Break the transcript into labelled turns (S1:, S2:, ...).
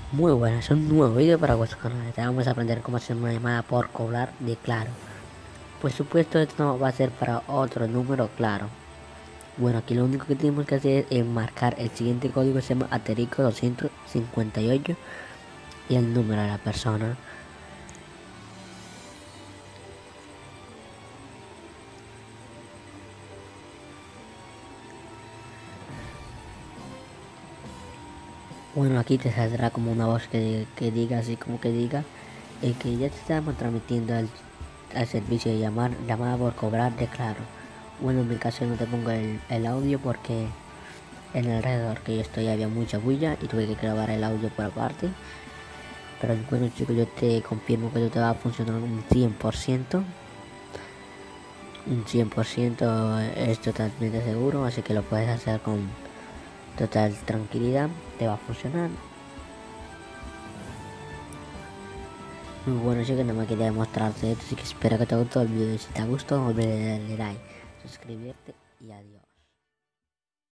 S1: Muy buenas, es un nuevo vídeo para vuestro canal. Te vamos a aprender cómo hacer una llamada por cobrar de Claro. Por supuesto, esto no va a ser para otro número Claro. Bueno, aquí lo único que tenemos que hacer es marcar el siguiente código que se llama asterisco 258 y el número de la persona. Bueno, aquí te saldrá como una voz que diga así como que diga que ya te estamos transmitiendo al servicio de llamada por cobrar de Claro. Bueno, en mi caso no te pongo el audio porque en alrededor que yo estoy había mucha bulla y tuve que grabar el audio por aparte. Pero bueno chicos, yo te confirmo que esto te va a funcionar un 100%. Un 100% es totalmente seguro, así que lo puedes hacer con total tranquilidad, te va a funcionar. Muy bueno chicos, nada más quería demostrarte esto, así que espero que te haya gustado el video y si te ha gustado no olvides de darle like, suscribirte y adiós.